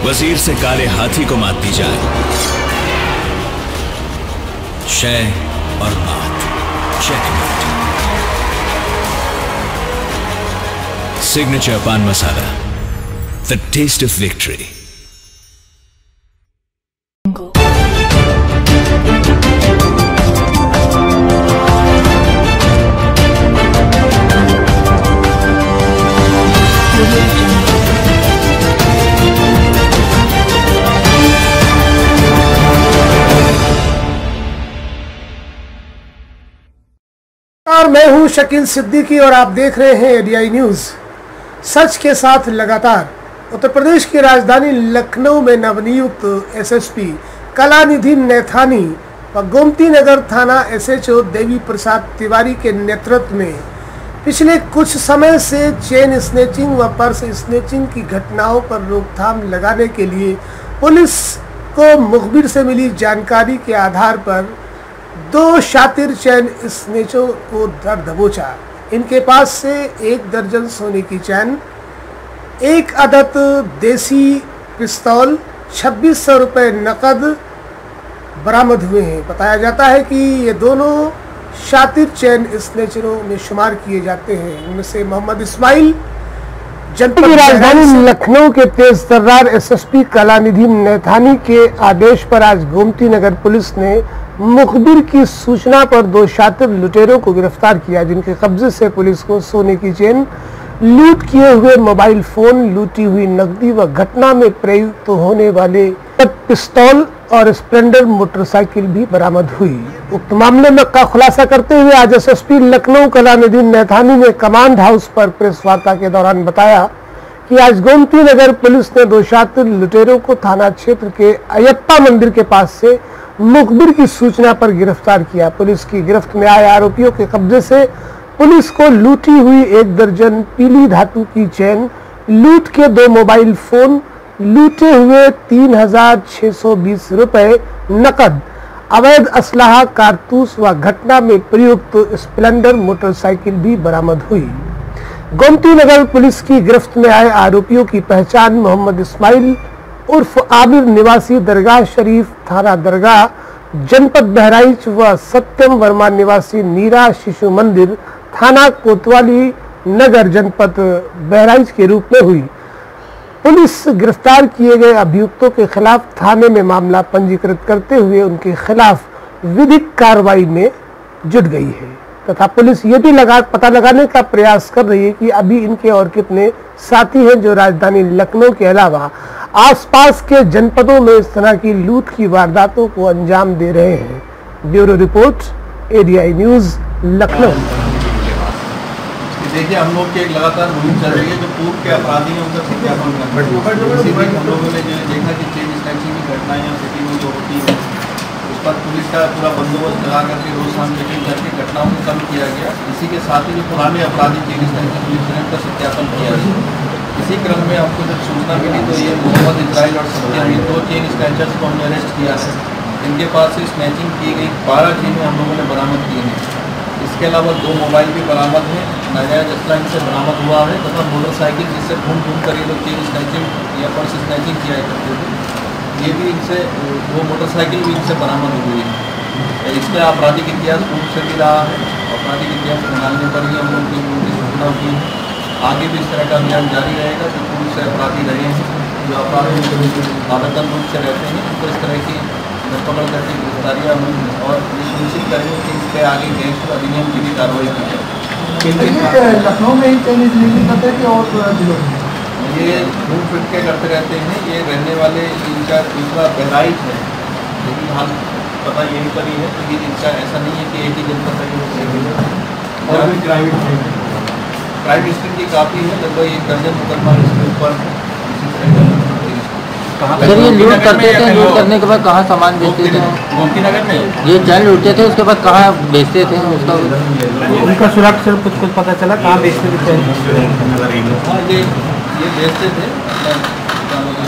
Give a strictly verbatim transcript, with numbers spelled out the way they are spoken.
वजीर से काले हाथी को मात दी जाए। शय और मात, checkmate. Signature pan masala, the taste of victory. और मैं हूं शकील सिद्दीकी और आप देख रहे हैं एडीआई न्यूज। सच के साथ लगातार। उत्तर प्रदेश की राजधानी लखनऊ में नवनियुक्त एसएसपी कलानिधि नैथानी व गोमती नगर थाना एसएचओ देवी प्रसाद तिवारी के नेतृत्व में पिछले कुछ समय से चेन स्नैचिंग व पर्स स्नैचिंग की घटनाओं पर रोकथाम लगाने के लिए पुलिस को मुखबिर से मिली जानकारी के आधार पर दो शातिर चैन स्नेचों को धर दबोचा। इनके पास से एक दर्जन सोने की चैन, एक अदद देसी पिस्तौल, छब्बीस सौ रुपये नकद बरामद हुए हैं। बताया जाता है कि ये दोनों शातिर चैन स्नेचरों में शुमार किए जाते हैं। इनमें से मोहम्मद इस्माइल जनपद की राजधानी लखनऊ के तेज तर्रार एसएसपी कलानिधि नैथानी के आदेश पर आज गोमती नगर पुलिस ने मुखबिर की सूचना पर दो शातिर लुटेरों को गिरफ्तार किया, जिनके कब्जे से पुलिस को सोने की चेन, लूट किए हुए मोबाइल फोन, लूटी हुई नकदी व घटना में प्रयुक्त होने वाले पिस्तौल और स्प्लेंडर मोटरसाइकिल भी बरामद हुई। उक्त मामले में का खुलासा करते हुए आज एसएसपी लखनऊ कलानिधि नैथानी ने कमांड हाउस पर प्रेस वार्ता के दौरान बताया कि आज गोमती नगर पुलिस ने दो शातिर लुटेरों को थाना क्षेत्र के अयप्पा मंदिर के पास से मुखबिर की सूचना पर गिरफ्तार किया। पुलिस की गिरफ्त में आए आरोपियों के कब्जे से पुलिस को लूटी हुई एक दर्जन पीली धातु की चैन, लूट के दो मोबाइल फोन, लूटे हुए तीन हजार छह सौ बीस रुपए नकद, अवैध असलाहा, कारतूस व घटना में प्रयुक्त स्प्लेंडर मोटरसाइकिल भी बरामद हुई। गोमती नगर पुलिस की गिरफ्त में आए आरोपियों की पहचान मोहम्मद इस्माइल उर्फ आबिर निवासी दरगाह शरीफ थाना दरगाह जनपद बहराइच व सत्यम वर्मा निवासी नीरा शिशु मंदिर थाना कोतवाली नगर जनपद बहराइच के रूप में हुई। पुलिस गिरफ्तार किए गए अभियुक्तों के खिलाफ थाने में मामला पंजीकृत करते हुए उनके खिलाफ विधिक कार्रवाई में जुट गई है तथा पुलिस ये भी लगा पता लगाने का प्रयास कर रही है कि अभी इनके और कितने साथी हैं जो राजधानी लखनऊ के अलावा आसपास के जनपदों में इस तरह की लूट की वारदातों को अंजाम दे रहे हैं। Bureau report ADI news Lucknow. देखिए, हम लोग की एक लगातार मुहिम चल रही है। जो पूर्व के अपराधी हैं उनका सत्यापन करना। इसी बीच हम लोगों ने जो देखा कि चेन स्नैचिंग की घटनाएं सिटी में जो होती है उस पर पुलिस का पूरा बंदोबस्त लगा करके रोज शाम चेकिंग करके घटनाओं को कम किया गया। इसी के साथ ही जो पुराने अपराधी चेन स्नैचिंग पुलिस ने उनका सत्यापन किया गया। इसी क्रम में आपको जब सूचना मिली तो ये मोहम्मद इस्राइल और सत्यम, ये दो चेन स्नैचर्स को हमने अरेस्ट किया है। इनके पास से स्नैचिंग की गई बारह चेनें हम लोगों ने बरामद की हैं। इसके अलावा दो मोबाइल भी बरामद हैं, नाजायज असला इनसे बरामद हुआ है तथा मोटरसाइकिल जिससे घूम घूम कर ये लोग चेन स्नैचिंग या पर्स स्नैचिंग किया करते थे, ये भी इनसे वो मोटरसाइकिल भी इनसे बरामद हुई है। इसमें आपराधिक इतिहास पूर्व से भी रहा है। आपराधिक इतिहास निकालने पर ही हम लोग की सूचना हुई है। आगे भी इस तरह का अभियान जारी रहेगा। जो पूर्व से अपराधी रहे हैं, जो अपराधी आदतन रूप से रहते हैं, तो इस तरह की धरपकड़ करके गिरफ्तारियाँ हुई और ये सुनिश्चित करेंगे कि इस पर आगे गैंगस्टर अधिनियम की भी कार्रवाई की जाए। लखनऊ में ही चैन स्नैचिंग करते थे और जिलों में ये घूम फिर के करते रहते हैं। ये रहने वाले इनका दूसरा बहराइच है, लेकिन हाल पता यहीं पर ही है। तो ये इनका ऐसा नहीं है कि एक ही जनपद है। और भी क्राइम क्राइम हिस्ट्री की काफ़ी है, लगभग एक दर्जन मुकदमा इसके ऊपर है। सर, ये लूट करते थे, लूट करने के बाद कहाँ सामान बेचते थे? गोमती नगर में ये चैन लूटते थे, उसके बाद कहाँ बेचते थे? उसका उनका सुराग सर कुछ कुछ पता चला कहाँ बेचते थे चैन? हाँ, ये ये बेचते थे